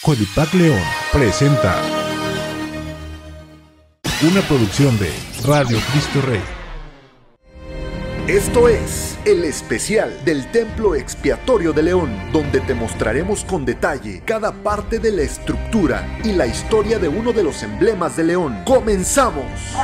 Codipac León presenta una producción de Radio Cristo Rey. Esto es el especial del Templo Expiatorio de León, donde te mostraremos con detalle cada parte de la estructura y la historia de uno de los emblemas de León. ¡Comenzamos!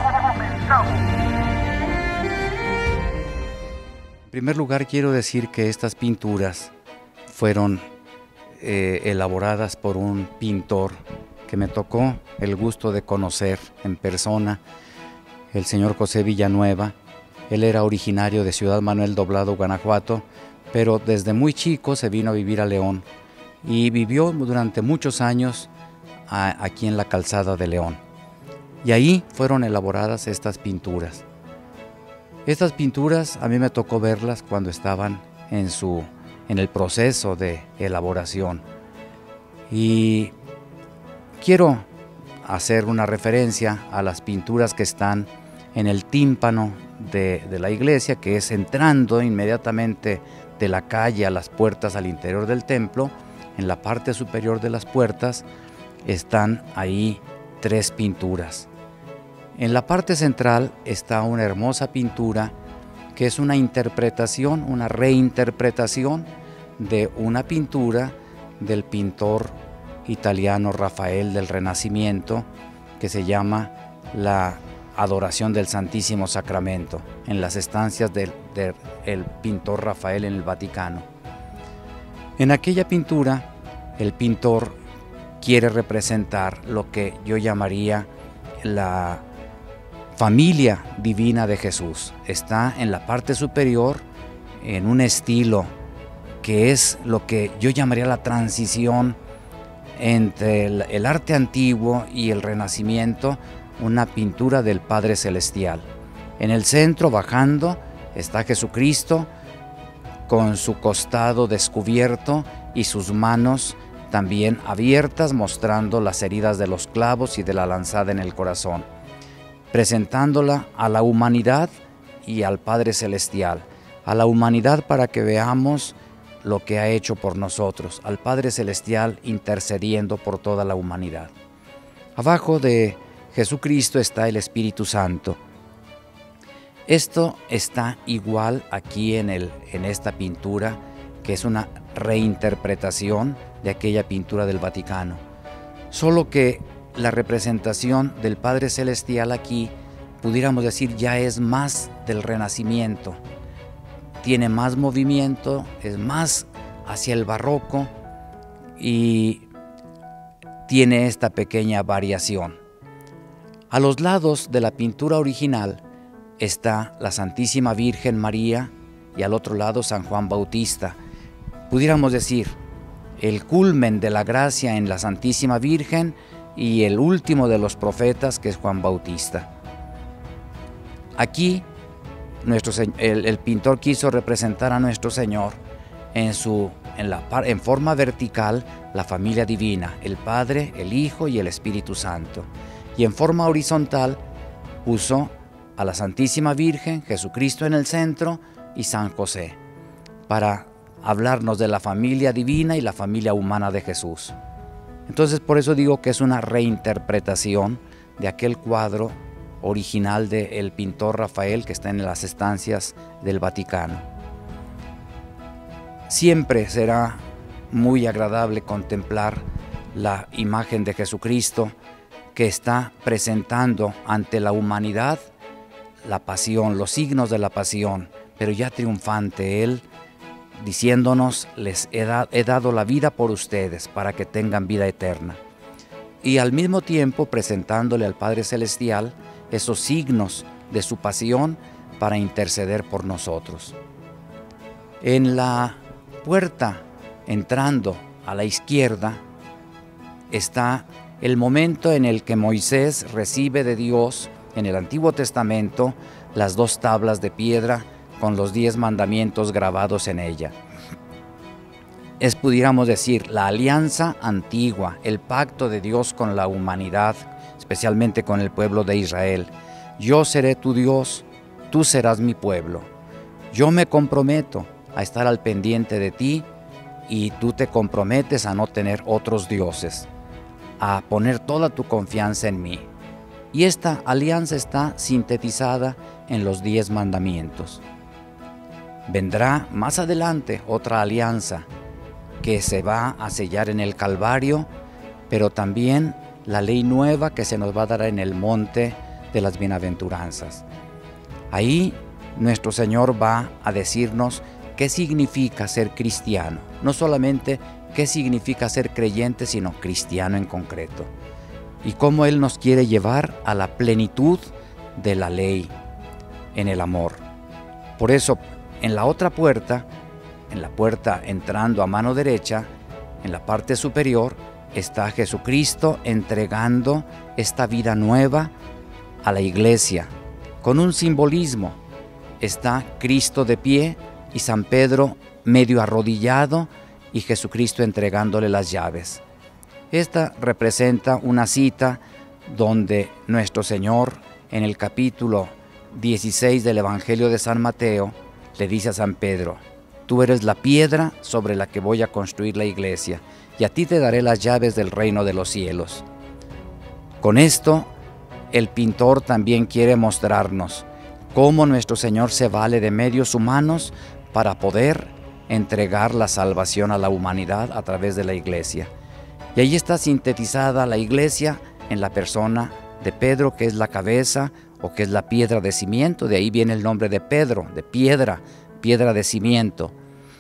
En primer lugar, quiero decir que estas pinturas fueron elaboradas por un pintor que me tocó el gusto de conocer en persona, el señor José Villanueva. Él era originario de Ciudad Manuel Doblado, Guanajuato, pero desde muy chico se vino a vivir a León y vivió durante muchos años aquí en la calzada de León. Y ahí fueron elaboradas estas pinturas. Estas pinturas a mí me tocó verlas cuando estaban en el proceso de elaboración. Y quiero hacer una referencia a las pinturas que están en el tímpano de la iglesia, que es entrando inmediatamente de la calle a las puertas al interior del templo. En la parte superior de las puertas están ahí 3 pinturas. En la parte central está una hermosa pintura que es una interpretación, una reinterpretación de una pintura del pintor italiano Rafael del Renacimiento, que se llama La Adoración del Santísimo Sacramento, en las estancias del pintor Rafael en el Vaticano. En aquella pintura, el pintor quiere representar lo que yo llamaría la familia divina de Jesús. Está en la parte superior en un estilo que es lo que yo llamaría la transición entre el arte antiguo y el Renacimiento, una pintura del Padre Celestial. En el centro, bajando, está Jesucristo con su costado descubierto y sus manos también abiertas, mostrando las heridas de los clavos y de la lanzada en el corazón, presentándola a la humanidad y al Padre Celestial. A la humanidad para que veamos lo que ha hecho por nosotros, al Padre Celestial intercediendo por toda la humanidad. Abajo de Jesucristo está el Espíritu Santo. Esto está igual aquí en esta pintura, que es una reinterpretación de aquella pintura del Vaticano. Solo que la representación del Padre Celestial aquí, pudiéramos decir, ya es más del Renacimiento. Tiene más movimiento, es más hacia el barroco y tiene esta pequeña variación. A los lados de la pintura original está la Santísima Virgen María y al otro lado San Juan Bautista. Pudiéramos decir, el culmen de la gracia en la Santísima Virgen y el último de los profetas, que es Juan Bautista. Aquí el pintor quiso representar a nuestro Señor en forma vertical, la familia divina, el Padre, el Hijo y el Espíritu Santo. Y en forma horizontal puso a la Santísima Virgen, Jesucristo en el centro y San José, para hablarnos de la familia divina y la familia humana de Jesús. Entonces, por eso digo que es una reinterpretación de aquel cuadro original del pintor Rafael, que está en las estancias del Vaticano. Siempre será muy agradable contemplar la imagen de Jesucristo, que está presentando ante la humanidad la pasión, los signos de la pasión, pero ya triunfante Él, diciéndonos: les he dado la vida por ustedes para que tengan vida eterna. Y al mismo tiempo presentándole al Padre Celestial esos signos de su pasión para interceder por nosotros. En la puerta, entrando a la izquierda, está el momento en el que Moisés recibe de Dios en el Antiguo Testamento las 2 tablas de piedra con los 10 mandamientos grabados en ella. Es, pudiéramos decir, la alianza antigua, el pacto de Dios con la humanidad, especialmente con el pueblo de Israel. Yo seré tu Dios, tú serás mi pueblo. Yo me comprometo a estar al pendiente de ti y tú te comprometes a no tener otros dioses, a poner toda tu confianza en mí. Y esta alianza está sintetizada en los 10 mandamientos. Vendrá más adelante otra alianza que se va a sellar en el Calvario, pero también la ley nueva que se nos va a dar en el monte de las bienaventuranzas. Ahí nuestro Señor va a decirnos qué significa ser cristiano, no solamente qué significa ser creyente, sino cristiano en concreto, y cómo Él nos quiere llevar a la plenitud de la ley en el amor. Por eso, en la otra puerta, en la puerta entrando a mano derecha, en la parte superior, está Jesucristo entregando esta vida nueva a la iglesia, con un simbolismo. Está Cristo de pie y San Pedro medio arrodillado y Jesucristo entregándole las llaves. Esta representa una cita donde nuestro Señor, en el capítulo 16 del Evangelio de San Mateo, le dice a San Pedro: tú eres la piedra sobre la que voy a construir la iglesia, y a ti te daré las llaves del reino de los cielos. Con esto, el pintor también quiere mostrarnos cómo nuestro Señor se vale de medios humanos para poder entregar la salvación a la humanidad a través de la iglesia. Y ahí está sintetizada la iglesia en la persona de Pedro, que es la cabeza o que es la piedra de cimiento. De ahí viene el nombre de Pedro, de piedra, piedra de cimiento.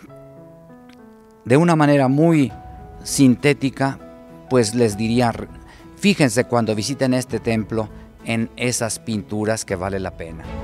De una manera muy sintética, pues les diría, fíjense cuando visiten este templo en esas pinturas que vale la pena.